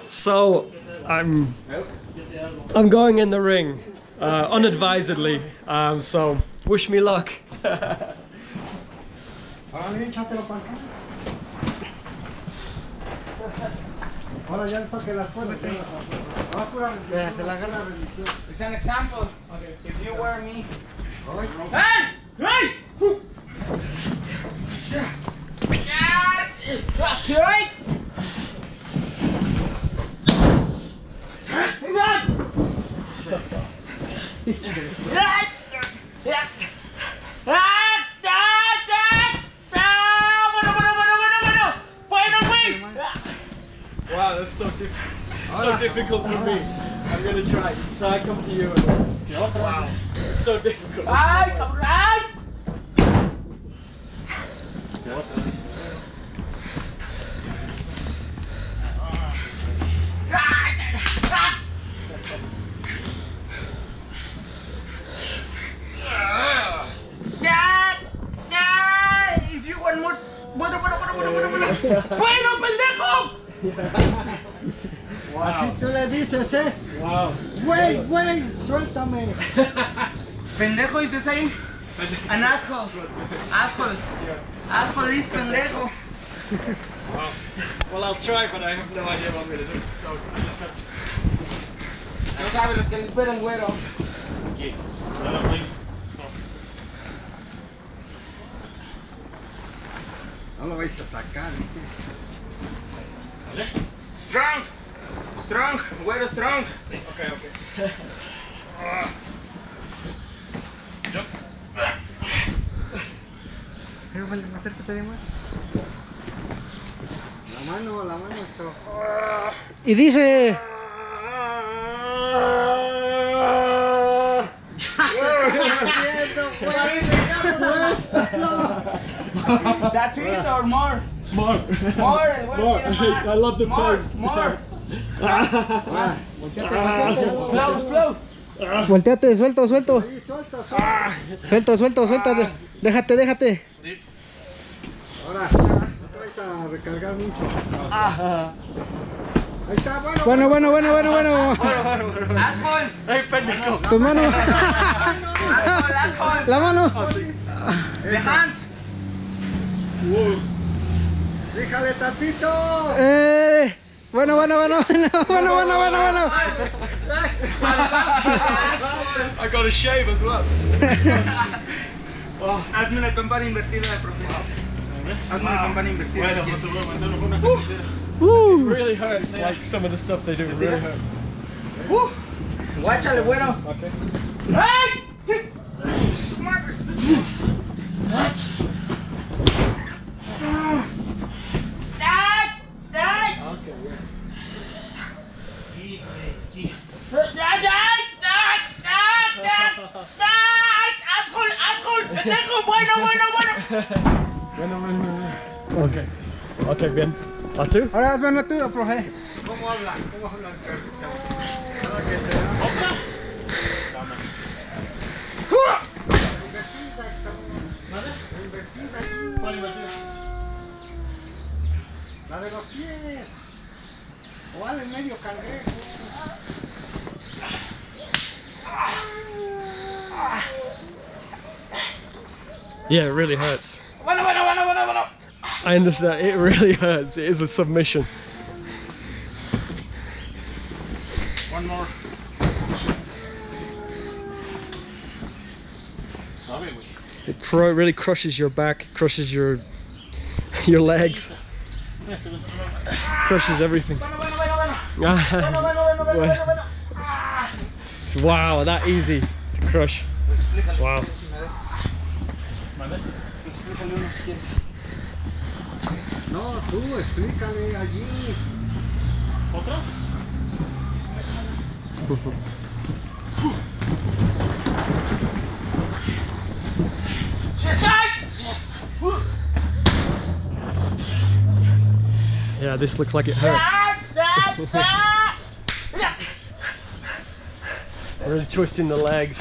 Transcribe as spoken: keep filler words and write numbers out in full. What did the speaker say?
So I'm I'm going in the ring uh, unadvisedly. Um, so wish me luck. Ahora ya toque las puertas. Te la gana rendición. It's an example. Okay. If you were me. Hey! Hey! Wow, that's so difficult. So difficult for me. I'm gonna try. So I come to you. And, wow, it's so difficult. Ay, Capulhac! If you want more, bueno, bueno, bueno, bueno, bueno, bueno, bueno, pendejo. Wow. Así tú le dices, eh. Wow. Güey, güey, suéltame. Pendejo is the same. An asshole. Asshole. Asshole is pendejo. Wow. Well, I'll try, but I have no idea what I'm gonna do. So I just have to. No sabe lo que le espera el güero. Aquí. No lo vais a sacar, ¿Vale? Strong. Strong. Güero strong. Sí. Okay, okay. Pero vale, acércate de más. La mano, la mano esto. Y dice. That's it or more? More. More. el güero More. quiere más. I love the More. pain. More. Más. Volteate, volteate. Slow, slow. Volteate, suelto, suelto. Sí, suelto, suelto. Suelto, suelto, suelta. de- Déjate, déjate. Ahora, no te vais a recargar mucho. Ahí está, bueno. Bueno, bueno, bueno, bueno, bueno. Asshole. Hey, pendejo. Tus manos. Asshole, asshole. La mano. Oh, sí. The hands. Whoa. Déjale tantito. Eh. Bueno, bueno, bueno, bueno, bueno, bueno, bueno, bueno. I got a shave as well. Oh, hazme una campana invertida de profesor. Hazme una campana invertida. si quieres. It really hurts. Like some of the stuff they do really hurts. Uh, Guáchale, bueno. Okay. ¡Ay! ¡Sí! ¡Ay! ¡Ay! Okay. ¡Ay! ¡Ay! ¡Ay! ¡Ay! ¡Ay! ¡Asshole! ¡Asshole! ¡Pendejo! ¡Bueno, bueno, bueno! Bueno, bueno, bueno. Okay. Okay, bien. ¿A tú? Ahora hazme una tuya, profe. ¿Cómo habla? ¿Cómo habla? Cada que te da. ¿Cuál invertida? La de los pies. O vale medio cangrejo. Yeah, it really hurts. Bueno, bueno, bueno, bueno, bueno. I understand. It really hurts. It is a submission. One more. It cr really crushes your back, crushes your your legs, crushes everything. Bueno, bueno, bueno, bueno. Bueno, bueno, bueno, bueno, bueno, bueno. Ah. It's, wow, that easy to crush. Explícale Wow. si me dejas. Explícale uno si quieres. No, tú explícale allí. ¿Otra? Yeah, this looks like it hurts. Really twisting the legs.